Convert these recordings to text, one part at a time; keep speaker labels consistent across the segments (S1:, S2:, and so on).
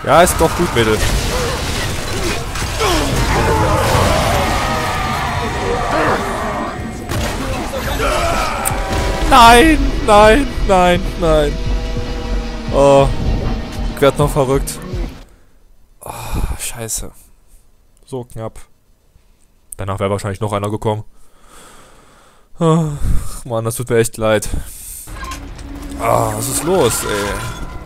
S1: Ja, ist doch gut, Mädel. Nein, nein, nein, nein. Oh, ich werd noch verrückt. Oh, scheiße. So knapp. Danach wäre wahrscheinlich noch einer gekommen. Oh, Mann, das tut mir echt leid. Ah, was ist los, ey?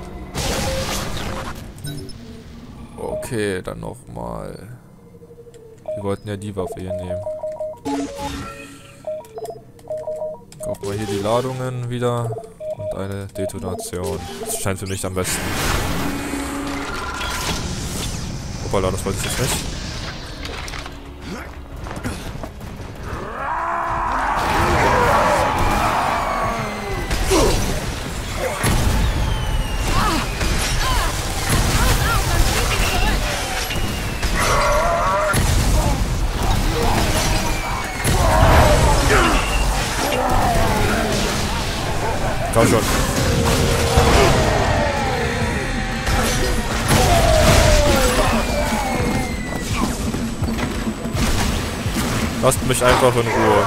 S1: Okay, dann nochmal. Wir wollten ja die Waffe hier nehmen. Kaufen wir hier die Ladungen wieder. Und eine Detonation. Das scheint für mich am besten. Hoppala, das wollte ich jetzt nicht. Komm schon. Lasst mich einfach in Ruhe.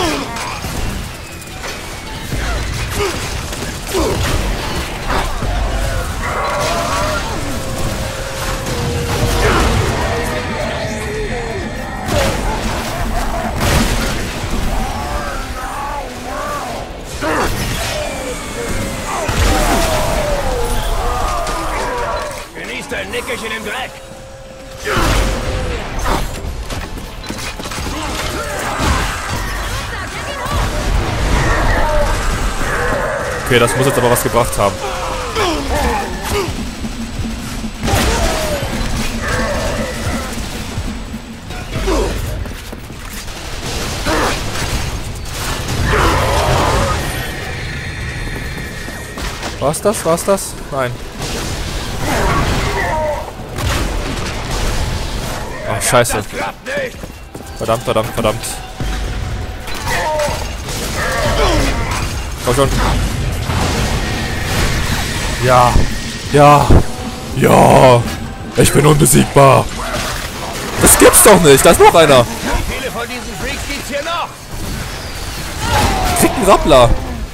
S2: Genießt ein Nickerchen im Dreck.
S1: Okay, das muss jetzt aber was gebracht haben. War's das? War's das? Nein. Ach, scheiße. Verdammt, verdammt, verdammt. Komm schon. Ja. Ja. Ja. Ich bin unbesiegbar. Das gibt's doch nicht. Da ist noch einer.
S2: Wie viele von diesen Freaks gibt's hier noch?
S1: Krieg einen Rappler.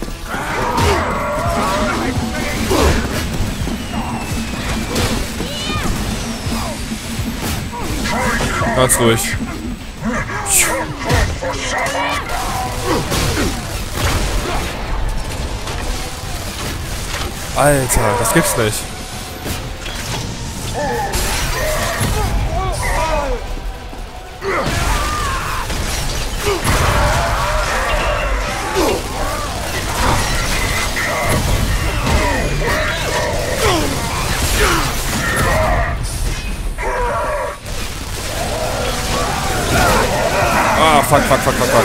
S1: Ganz ruhig. Alter, das gibt's nicht. Ah, fuck, fuck, fuck, fuck, fuck.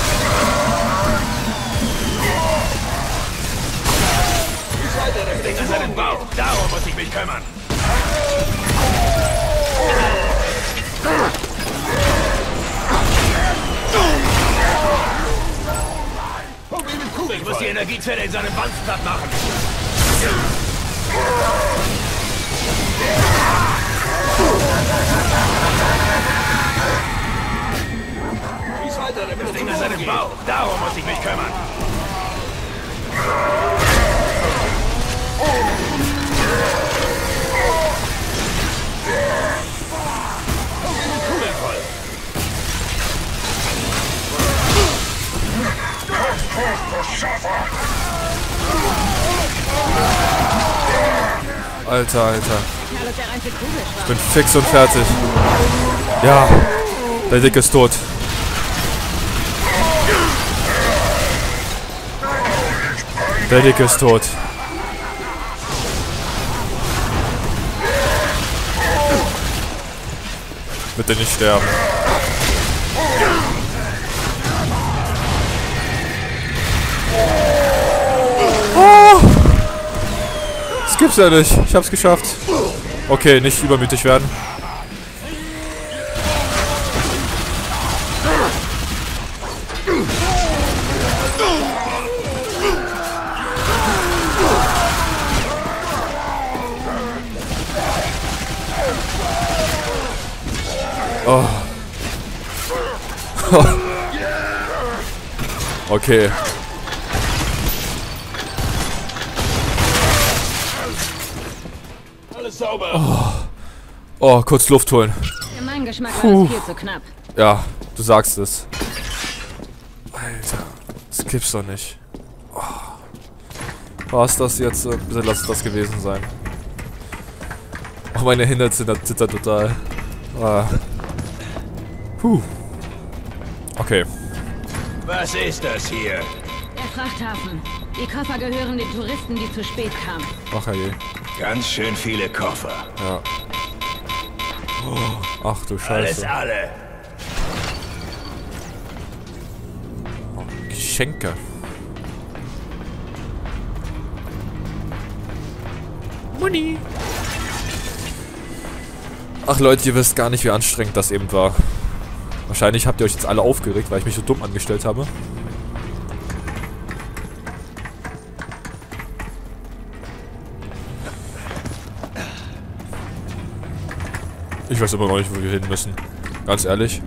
S2: Das Ding an seinem Bauch. Darum muss ich mich kümmern. Ich muss die Energiezelle in seinem Wanst platt machen. Das Ding an seinem Bauch. Darum muss ich mich kümmern.
S1: Alter, Alter. Ich bin fix und fertig. Ja, der Dicke ist tot. Der Dicke ist tot. Bitte nicht sterben. Oh! Das gibt's ja nicht. Ich hab's geschafft. Okay, nicht übermütig werden. Oh. Okay.
S2: Alles sauber.
S1: Oh, kurz Luft holen.
S3: Für meinen Geschmack war das viel zu knapp.
S1: Ja, du sagst es. Alter, das gibt's doch nicht. Oh. Was das jetzt? Bitte lass es das gewesen sein. Oh, meine Hände zittern total. Ah. Okay.
S2: Was ist das hier?
S3: Der Frachthafen. Die Koffer gehören den Touristen, die zu spät kamen.
S1: Ach je.
S2: Ganz schön viele Koffer.
S1: Ja. Oh, ach du
S2: Alles
S1: Scheiße.
S2: alle.
S1: Oh, Geschenke. Money. Ach Leute, ihr wisst gar nicht, wie anstrengend das eben war. Wahrscheinlich habt ihr euch jetzt alle aufgeregt, weil ich mich so dumm angestellt habe. Ich weiß immer noch nicht, wo wir hin müssen. Ganz ehrlich.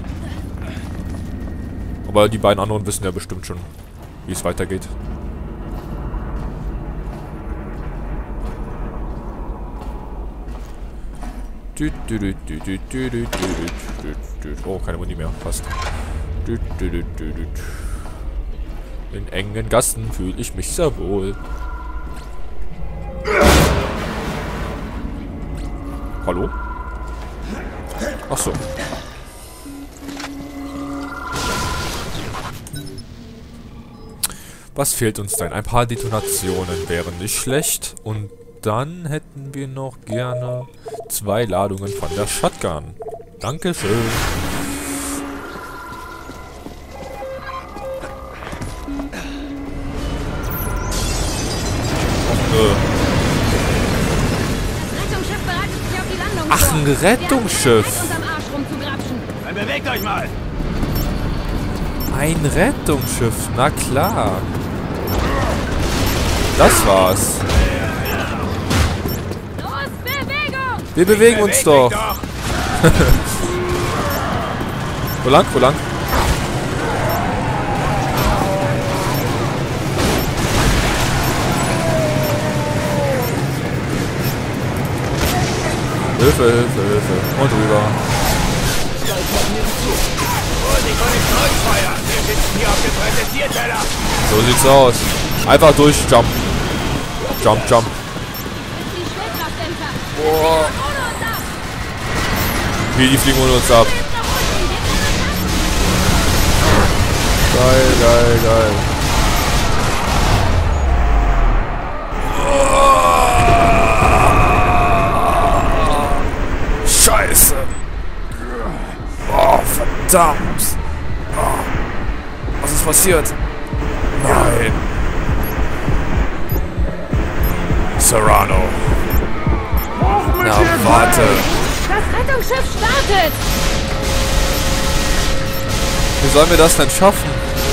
S1: Aber die beiden anderen wissen ja bestimmt schon, wie es weitergeht. Oh, keine Muni mehr. Passt. In engen Gassen fühle ich mich sehr wohl. Hallo? Ach so. Was fehlt uns denn? Ein paar Detonationen wären nicht schlecht. Und dann hätten wir noch gerne 2 Ladungen von der Shotgun. Dankeschön.
S3: Rettungsschiff bereitet sich auf die Landung
S1: Ach,
S3: vor.
S1: ein
S3: Wir haben
S1: Rettungsschiff.
S3: keine Zeit, unterm Arsch rumzugrapschen.
S2: Dann bewegt euch mal.
S1: Ein Rettungsschiff, na klar. Das war's.
S3: Los, Bewegung!
S1: Wir bewegen uns doch. Wo lang? Wo lang? Hilfe, Hilfe, Hilfe. Und rüber.
S2: Vorsicht vor dem Kreuzfeuer. Wir sitzen hier auf dem Präsentierteller.
S1: So sieht's aus. Einfach durchjumpen. Jump, jump.
S3: Die Schwerkraftdämpfer.
S1: Boah.
S3: Ohne uns ab.
S1: Wie, die fliegen ohne uns ab.
S3: Hilf doch ruhig, wir
S1: Geil, geil, geil. Scheiße. Oh, verdammt. Oh. Was ist passiert? Nein. Serrano. Na, warte.
S3: Das Rettungsschiff startet!
S1: Wie sollen wir das denn schaffen?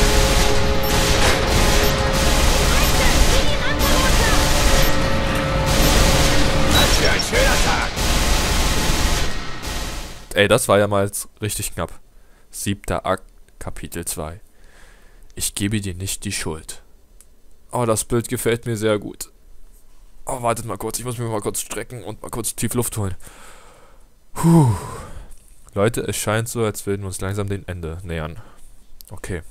S2: Was für ein schöner Tag.
S1: Ey, das war ja mal richtig knapp. 7. Akt, Kapitel 2. Ich gebe dir nicht die Schuld. Oh, das Bild gefällt mir sehr gut. Oh, wartet mal kurz. Ich muss mich mal kurz strecken und mal kurz tief Luft holen. Puh. Leute, es scheint so, als würden wir uns langsam dem Ende nähern. Okay.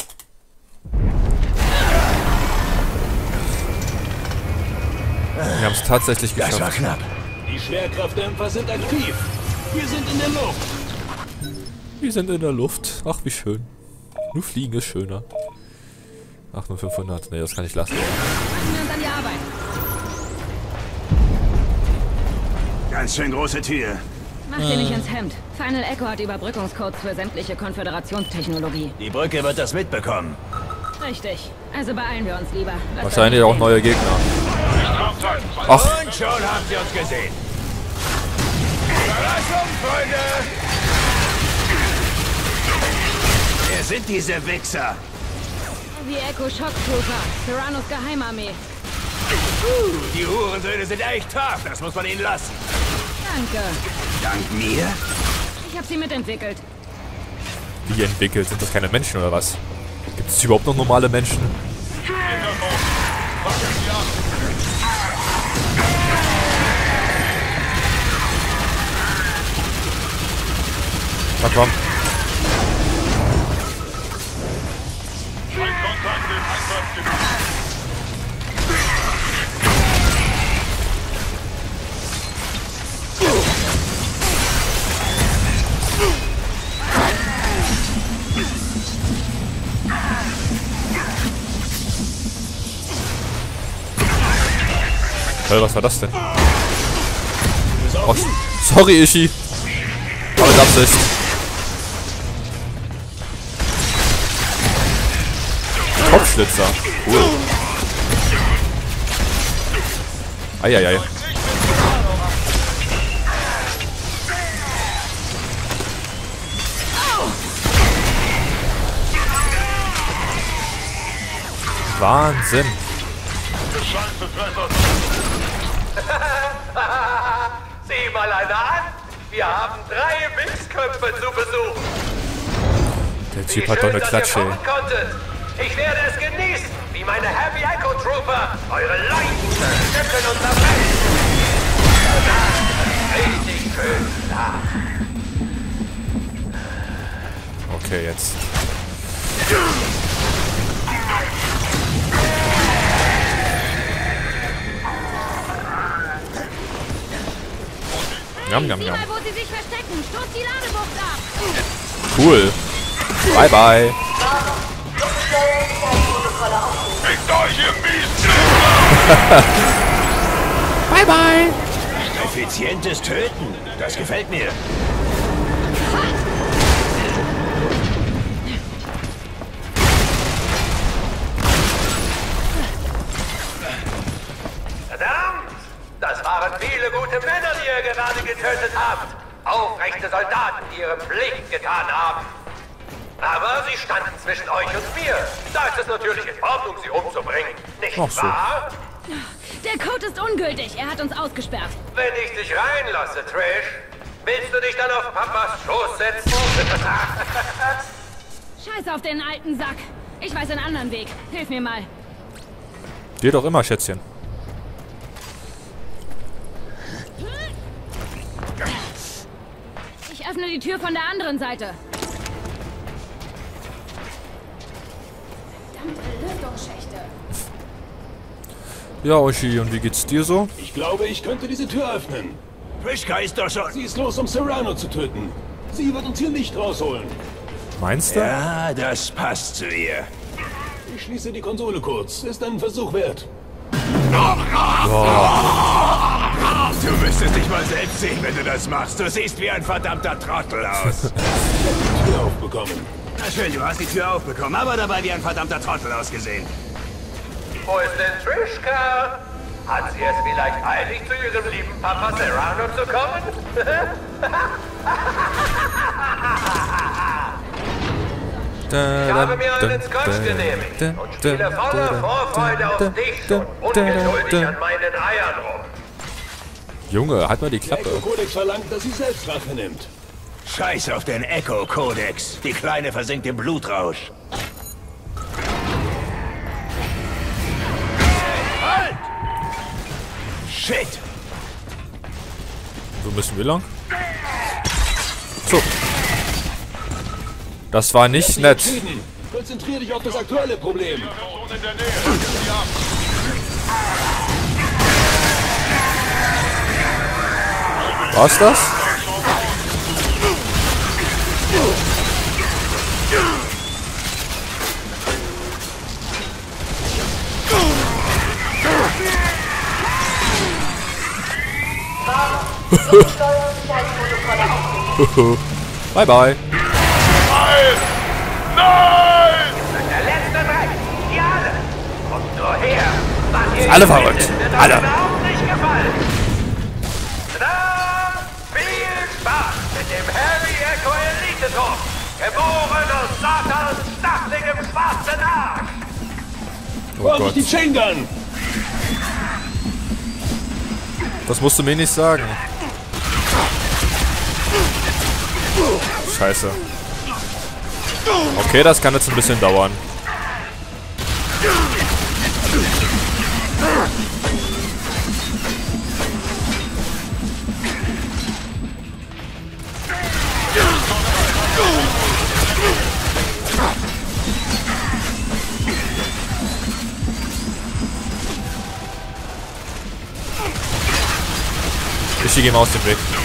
S1: Wir haben es tatsächlich geschafft.
S2: Das war knapp.
S4: Die Schwerkraftdämpfer sind aktiv. Wir sind in der Luft.
S1: Wir sind in der Luft. Ach, wie schön. Nur fliegen ist schöner. Ach, nur 500. Ne, das kann ich lassen.
S3: Machen wir uns an die Arbeit.
S2: Ganz schön große Tür.
S3: Mach dir nicht ins Hemd. Final Echo hat Überbrückungscodes für sämtliche Konföderationstechnologie.
S2: Die Brücke wird das mitbekommen.
S3: Richtig. Also beeilen wir uns lieber. Lass
S1: Wahrscheinlich
S3: das
S1: auch
S3: nicht
S1: neue Gegner. Ach,
S2: Und schon haben sie uns gesehen. Überraschung, Freunde! Wer sind diese Wichser?
S3: sehen. Wie Echo Shocktrooper. Serranos Geheimarmee.
S2: Die Hurensöhne sind echt tough. Das muss man ihnen lassen.
S3: Danke.
S2: Dank mir?
S3: Ich habe sie mitentwickelt.
S1: Wie entwickelt? Sind das keine Menschen oder was? Gibt es überhaupt noch normale Menschen? Na komm. Was war das denn? Oh, sorry, Ishi. Aber mit Absicht. Kopfschlitzer. Cool. Eieiei. Wahnsinn.
S2: Sieh mal einer an! Wir haben 3 Wichsköpfe zu Besuch!
S1: Der Typ hat doch eine Klatsche.
S2: Ich werde es genießen, wie meine Heavy Echo Trooper eure Leichen zerstückeln und zerfetzen! Richtig schön klar.
S1: Okay, jetzt. Jam, jam, jam.
S3: Wo sie sich verstecken. Stoß die Ladebucht ab.
S1: Cool. Bye, bye. Bye, bye.
S2: Effizientes Töten. Das gefällt mir. Verdammt! Das waren viele gute Männer, die ihr gerade getötet habt. Aufrechte Soldaten, die ihre Pflicht getan haben. Aber sie standen zwischen euch und mir. Da ist es natürlich in Ordnung, sie umzubringen. Nicht wahr?
S3: Der Code ist ungültig. Er hat uns ausgesperrt.
S2: Wenn ich dich reinlasse, Trish, willst du dich dann auf Papas Schoß setzen?
S3: Scheiß auf den alten Sack. Ich weiß einen anderen Weg. Hilf mir mal.
S1: Dir doch immer, Schätzchen.
S3: Ich öffne die Tür von der anderen Seite. Verdammte Lüftungsschächte.
S1: Ja, Oshi, und wie geht's dir so?
S4: Ich glaube, ich könnte diese Tür öffnen.
S2: Frischka ist doch schon...
S4: Sie ist los, um Serrano zu töten. Sie wird uns hier nicht rausholen.
S1: Meinst du?
S2: Ja, das passt zu ihr.
S4: Ich schließe die Konsole kurz. Ist ein Versuch wert.
S2: Du müsstest dich mal selbst sehen, wenn du das machst. Du siehst wie ein verdammter Trottel aus.
S4: Ich habe die Tür aufbekommen.
S2: Na schön, du hast die Tür aufbekommen, aber dabei wie ein verdammter Trottel ausgesehen. Wo ist denn Trischka? Hat sie es vielleicht eilig, zu ihrem lieben Papa Serrano zu kommen? Ich habe mir einen Scotch genehmigt und spiele voller Vorfreude auf dich schon ungeduldig an meinen Eiern rum.
S1: Junge, halt mal die
S4: Der
S1: Klappe.
S4: Echo-Kodex verlangt, dass sie selbst Rache nimmt.
S2: Scheiß auf den Echo-Kodex. Die Kleine versinkt im Blutrausch. Halt! Shit!
S1: Wo müssen wir lang? So. Das war nicht nett.
S4: Entschieden. Konzentrier dich auf das aktuelle Problem.
S1: War's das? Bye bye.
S2: Nein! Der letzte Dreck! Ihr alle! Kommt nur her! Was ihr
S1: Alle verrückt! Alle!
S2: überhaupt nicht gefallen! Na, viel Spaß mit dem Heavy Echo Elite Trupp! Geboren aus Satans stachligem schwarzen Arsch!
S1: Oh
S4: Vorsicht,
S1: Gott.
S4: die Chain Gun!
S1: Das musst du mir nicht sagen. Scheiße. Okay, das kann jetzt ein bisschen dauern. Ich gehe ihm aus dem Weg.